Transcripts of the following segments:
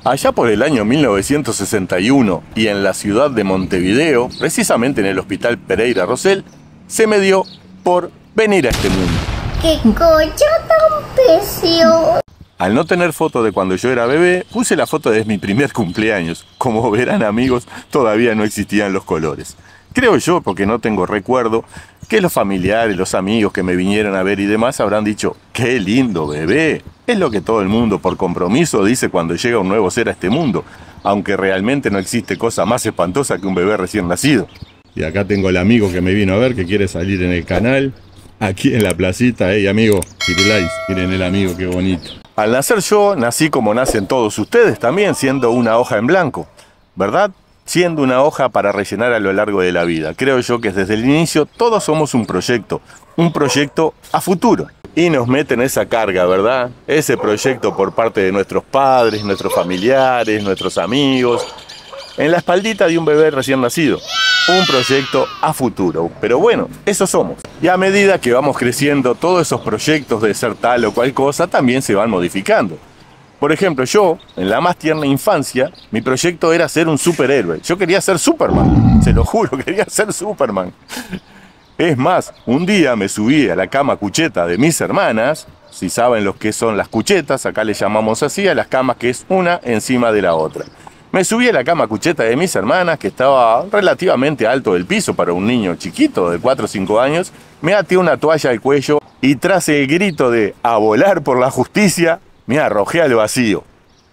Allá por el año 1961 y en la ciudad de Montevideo, precisamente en el Hospital Pereira Rosell, se me dio por venir a este mundo. ¡Qué coche tan precioso! Al no tener foto de cuando yo era bebé, puse la foto de mi primer cumpleaños. Como verán, amigos, todavía no existían los colores. Creo yo, porque no tengo recuerdo, que los familiares, los amigos que me vinieron a ver y demás habrán dicho: ¡qué lindo bebé! Es lo que todo el mundo por compromiso dice cuando llega un nuevo ser a este mundo, aunque realmente no existe cosa más espantosa que un bebé recién nacido. Y acá tengo el amigo que me vino a ver, que quiere salir en el canal, aquí en la placita. ¡Hey, amigo! Firulais, miren el amigo, qué bonito. Al nacer yo, nací como nacen todos ustedes también, siendo una hoja en blanco, ¿verdad? Siendo una hoja para rellenar a lo largo de la vida. Creo yo que desde el inicio todos somos un proyecto a futuro. Y nos meten esa carga, ¿verdad? Ese proyecto por parte de nuestros padres, nuestros familiares, nuestros amigos, en la espaldita de un bebé recién nacido. Un proyecto a futuro. Pero bueno, eso somos. Y a medida que vamos creciendo, todos esos proyectos de ser tal o cual cosa también se van modificando. Por ejemplo, yo, en la más tierna infancia, mi proyecto era ser un superhéroe. Yo quería ser Superman, se lo juro, quería ser Superman. Es más, un día me subí a la cama cucheta de mis hermanas. Si saben lo que son las cuchetas, acá le llamamos así a las camas que es una encima de la otra. Me subí a la cama cucheta de mis hermanas, que estaba relativamente alto del piso para un niño chiquito de 4 o 5 años. Me até una toalla al cuello y tras el grito de "a volar por la justicia", me arrojé al vacío.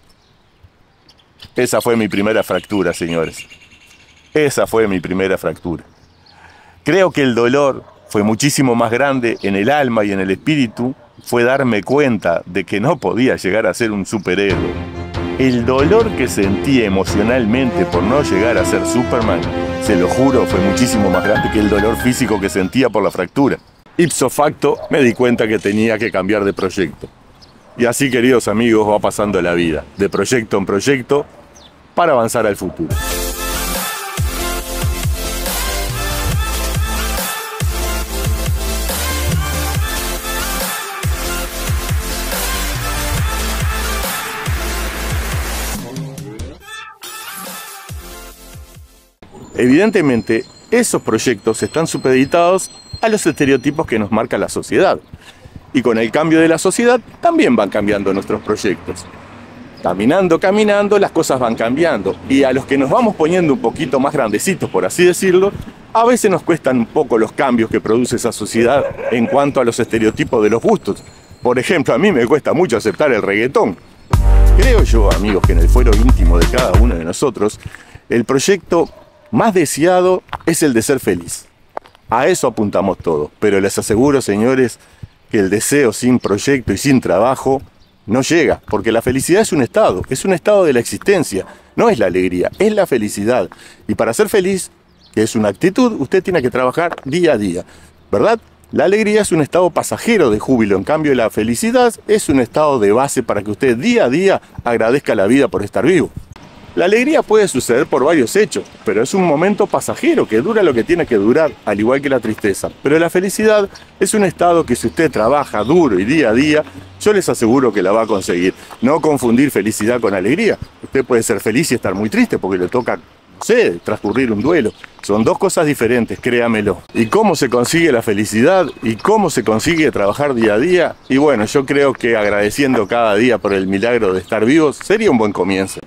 Esa fue mi primera fractura, señores. Esa fue mi primera fractura. Creo que el dolor fue muchísimo más grande en el alma y en el espíritu. Fue darme cuenta de que no podía llegar a ser un superhéroe. El dolor que sentí emocionalmente por no llegar a ser Superman, se lo juro, fue muchísimo más grande que el dolor físico que sentía por la fractura. Ipso facto, me di cuenta que tenía que cambiar de proyecto. Y así, queridos amigos, va pasando la vida, de proyecto en proyecto, para avanzar al futuro. Evidentemente, esos proyectos están supeditados a los estereotipos que nos marca la sociedad. Y con el cambio de la sociedad también van cambiando nuestros proyectos. Caminando, las cosas van cambiando. Y a los que nos vamos poniendo un poquito más grandecitos, por así decirlo, a veces nos cuestan un poco los cambios que produce esa sociedad en cuanto a los estereotipos de los gustos. Por ejemplo, a mí me cuesta mucho aceptar el reggaetón. Creo yo, amigos, que en el fuero íntimo de cada uno de nosotros, el proyecto más deseado es el de ser feliz. A eso apuntamos todos. Pero les aseguro, señores, que el deseo sin proyecto y sin trabajo no llega. Porque la felicidad es un estado de la existencia. No es la alegría, es la felicidad. Y para ser feliz, que es una actitud, usted tiene que trabajar día a día, ¿verdad? La alegría es un estado pasajero de júbilo. En cambio, la felicidad es un estado de base para que usted día a día agradezca la vida por estar vivo. La alegría puede suceder por varios hechos, pero es un momento pasajero que dura lo que tiene que durar, al igual que la tristeza. Pero la felicidad es un estado que si usted trabaja duro y día a día, yo les aseguro que la va a conseguir. No confundir felicidad con alegría. Usted puede ser feliz y estar muy triste porque le toca, no sé, transcurrir un duelo. Son dos cosas diferentes, créamelo. ¿Y cómo se consigue la felicidad? ¿Y cómo se consigue trabajar día a día? Y bueno, yo creo que agradeciendo cada día por el milagro de estar vivos sería un buen comienzo.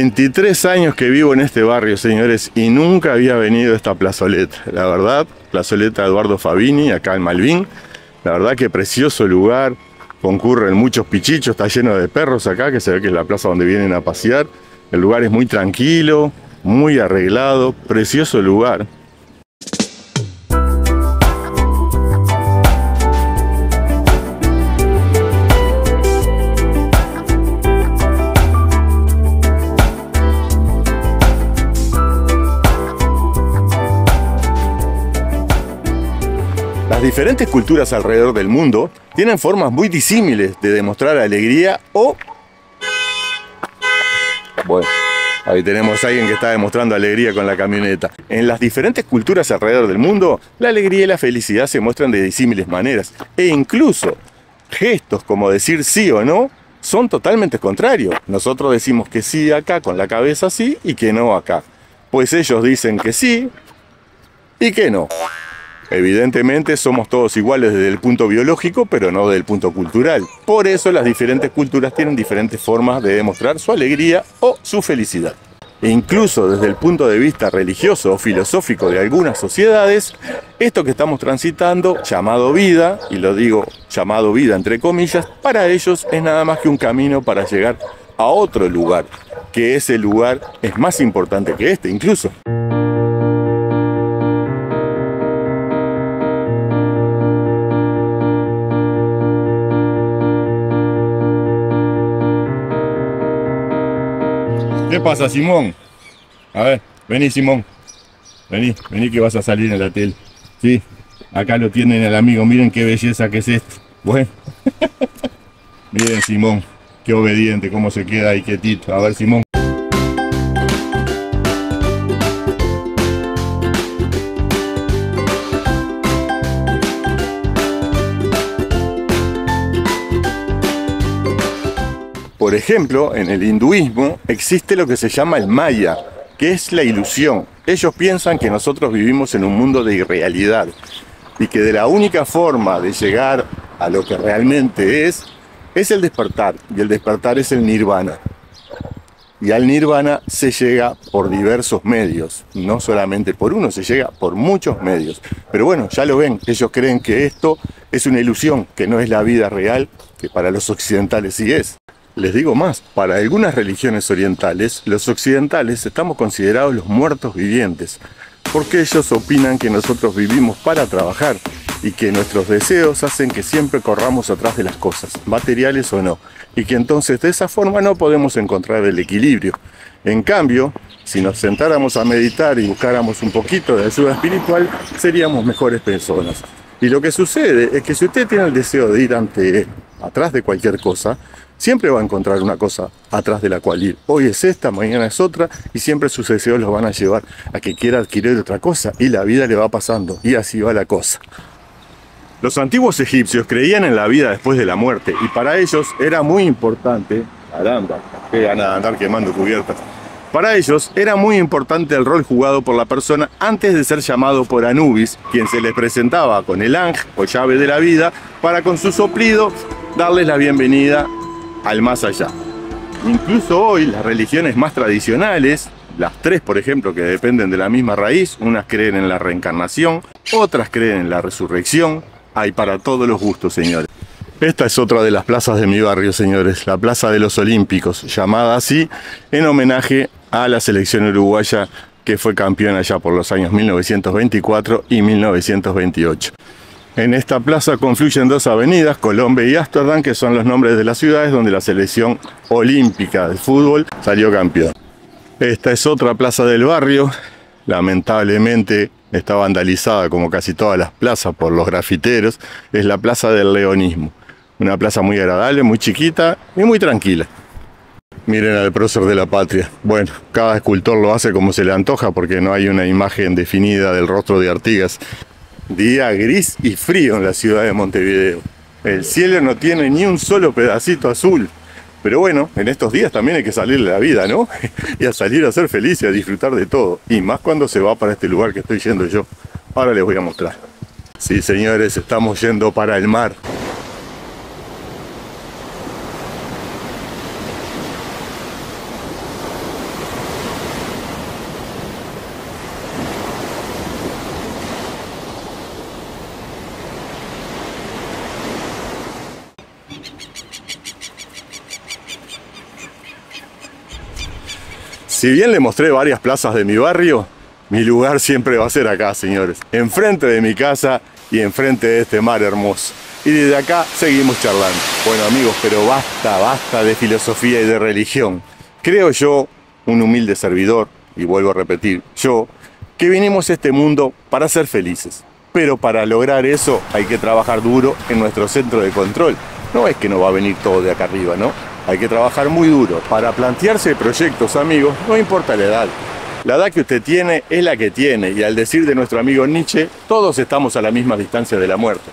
23 años que vivo en este barrio, señores, y nunca había venido a esta plazoleta. La verdad, plazoleta Eduardo Fabini, acá en Malvin. La verdad que precioso lugar. Concurren muchos pichichos, está lleno de perros acá, que se ve que es la plaza donde vienen a pasear. El lugar es muy tranquilo, muy arreglado, precioso lugar. Las diferentes culturas alrededor del mundo tienen formas muy disímiles de demostrar alegría o... Bueno, ahí tenemos a alguien que está demostrando alegría con la camioneta. En las diferentes culturas alrededor del mundo, la alegría y la felicidad se muestran de disímiles maneras. E incluso gestos como decir sí o no son totalmente contrarios. Nosotros decimos que sí acá con la cabeza sí y que no acá. Pues ellos dicen que sí y que no. Evidentemente somos todos iguales desde el punto biológico, pero no desde el punto cultural. Por eso las diferentes culturas tienen diferentes formas de demostrar su alegría o su felicidad. E incluso desde el punto de vista religioso o filosófico de algunas sociedades, esto que estamos transitando, llamado vida, y lo digo llamado vida entre comillas, para ellos es nada más que un camino para llegar a otro lugar, que ese lugar es más importante que este incluso. ¿Qué pasa, Simón? A ver, vení, Simón. Vení que vas a salir en la tele. Sí, acá lo tienen el amigo. Miren qué belleza que es esto. Bueno. Miren, Simón, qué obediente, cómo se queda ahí quietito. A ver, Simón. Por ejemplo, en el hinduismo existe lo que se llama el maya, que es la ilusión. Ellos piensan que nosotros vivimos en un mundo de irrealidad y que de la única forma de llegar a lo que realmente es el despertar, y el despertar es el nirvana. Y al nirvana se llega por diversos medios, no solamente por uno, se llega por muchos medios. Pero bueno, ya lo ven, ellos creen que esto es una ilusión, que no es la vida real, que para los occidentales sí es. Les digo más, para algunas religiones orientales, los occidentales estamos considerados los muertos vivientes, porque ellos opinan que nosotros vivimos para trabajar y que nuestros deseos hacen que siempre corramos atrás de las cosas, materiales o no, y que entonces de esa forma no podemos encontrar el equilibrio. En cambio, si nos sentáramos a meditar y buscáramos un poquito de ayuda espiritual, seríamos mejores personas. Y lo que sucede es que si usted tiene el deseo de ir atrás de cualquier cosa, siempre va a encontrar una cosa atrás de la cual ir. Hoy es esta, mañana es otra, y siempre sus deseos los van a llevar a que quiera adquirir otra cosa, y la vida le va pasando, y así va la cosa. Los antiguos egipcios creían en la vida después de la muerte, y para ellos era muy importante, caramba, que ganas de andar quemando cubiertas. Para ellos era muy importante el rol jugado por la persona antes de ser llamado por Anubis, quien se les presentaba con el Ankh o llave de la vida, para con su soplido darles la bienvenida al más allá. Incluso hoy las religiones más tradicionales, las tres por ejemplo que dependen de la misma raíz, unas creen en la reencarnación, otras creen en la resurrección, hay para todos los gustos, señores. Esta es otra de las plazas de mi barrio, señores, la Plaza de los Olímpicos, llamada así en homenaje a la selección uruguaya que fue campeona allá por los años 1924 y 1928. En esta plaza confluyen dos avenidas, Colombe y Ámsterdam, que son los nombres de las ciudades donde la selección olímpica de fútbol salió campeón. Esta es otra plaza del barrio, lamentablemente está vandalizada como casi todas las plazas por los grafiteros, es la Plaza del Leonismo. Una plaza muy agradable, muy chiquita y muy tranquila. Miren al prócer de la patria. Bueno, cada escultor lo hace como se le antoja porque no hay una imagen definida del rostro de Artigas. Día gris y frío en la ciudad de Montevideo. El cielo no tiene ni un solo pedacito azul. Pero bueno, en estos días también hay que salirle a la vida, ¿no? Y a salir a ser feliz y a disfrutar de todo. Y más cuando se va para este lugar que estoy yendo yo. Ahora les voy a mostrar. Sí, señores, estamos yendo para el mar. Si bien le mostré varias plazas de mi barrio, mi lugar siempre va a ser acá, señores. Enfrente de mi casa y enfrente de este mar hermoso. Y desde acá seguimos charlando. Bueno, amigos, pero basta de filosofía y de religión. Creo yo, un humilde servidor, y vuelvo a repetir, yo, que vinimos a este mundo para ser felices. Pero para lograr eso hay que trabajar duro en nuestro centro de control. No es que nos va a venir todo de acá arriba, ¿no? Hay que trabajar muy duro para plantearse proyectos, amigos, no importa la edad. La edad que usted tiene es la que tiene, y al decir de nuestro amigo Nietzsche, todos estamos a la misma distancia de la muerte.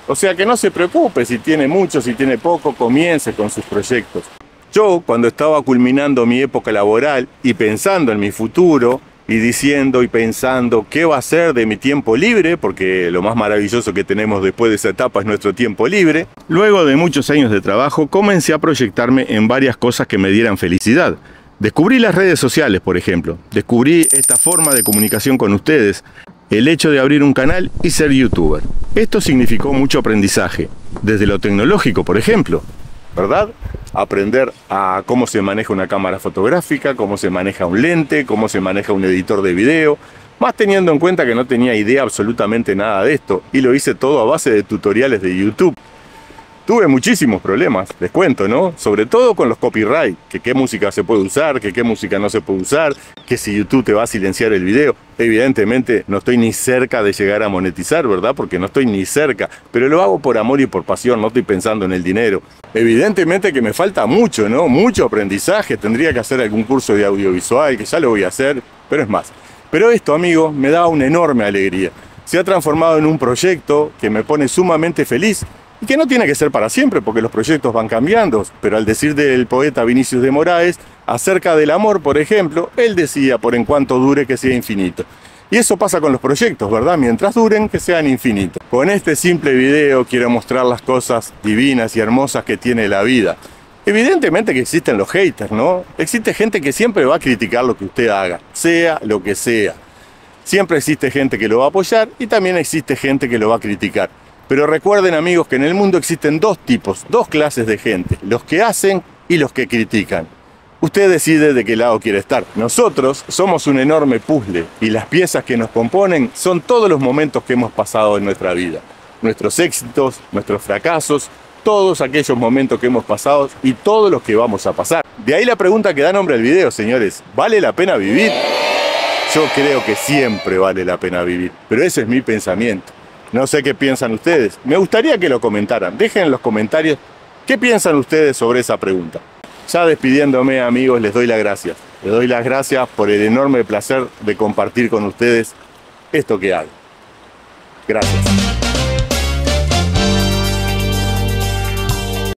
O sea que no se preocupe si tiene mucho, si tiene poco, comience con sus proyectos. Yo, cuando estaba culminando mi época laboral y pensando en mi futuro, y diciendo y pensando qué va a ser de mi tiempo libre, porque lo más maravilloso que tenemos después de esa etapa es nuestro tiempo libre, luego de muchos años de trabajo comencé a proyectarme en varias cosas que me dieran felicidad. Descubrí las redes sociales, por ejemplo. Descubrí esta forma de comunicación con ustedes, el hecho de abrir un canal y ser youtuber. Esto significó mucho aprendizaje, desde lo tecnológico, por ejemplo, ¿verdad? Aprender a cómo se maneja una cámara fotográfica, cómo se maneja un lente, cómo se maneja un editor de video, más teniendo en cuenta que no tenía idea absolutamente nada de esto y lo hice todo a base de tutoriales de YouTube. Tuve muchísimos problemas, les cuento, ¿no? Sobre todo con los copyright, que qué música se puede usar, que qué música no se puede usar, que si YouTube te va a silenciar el video. Evidentemente no estoy ni cerca de llegar a monetizar, ¿verdad? Porque no estoy ni cerca, pero lo hago por amor y por pasión, no estoy pensando en el dinero. Evidentemente que me falta mucho, ¿no? Mucho aprendizaje, tendría que hacer algún curso de audiovisual, que ya lo voy a hacer, pero es más. Pero esto, amigos, me da una enorme alegría. Se ha transformado en un proyecto que me pone sumamente feliz, y que no tiene que ser para siempre, porque los proyectos van cambiando, pero al decir del poeta Vinicius de Moraes, acerca del amor, por ejemplo, él decía, por en cuanto dure, que sea infinito. Y eso pasa con los proyectos, ¿verdad? Mientras duren, que sean infinitos. Con este simple video quiero mostrar las cosas divinas y hermosas que tiene la vida. Evidentemente que existen los haters, ¿no? Existe gente que siempre va a criticar lo que usted haga, sea lo que sea. Siempre existe gente que lo va a apoyar y también existe gente que lo va a criticar. Pero recuerden, amigos, que en el mundo existen dos tipos, dos clases de gente, los que hacen y los que critican. Usted decide de qué lado quiere estar. Nosotros somos un enorme puzzle y las piezas que nos componen son todos los momentos que hemos pasado en nuestra vida. Nuestros éxitos, nuestros fracasos, todos aquellos momentos que hemos pasado y todos los que vamos a pasar. De ahí la pregunta que da nombre al video, señores. ¿Vale la pena vivir? Yo creo que siempre vale la pena vivir, pero ese es mi pensamiento. No sé qué piensan ustedes. Me gustaría que lo comentaran. Dejen en los comentarios qué piensan ustedes sobre esa pregunta. Ya despidiéndome, amigos, les doy las gracias. Les doy las gracias por el enorme placer de compartir con ustedes esto que hago. Gracias.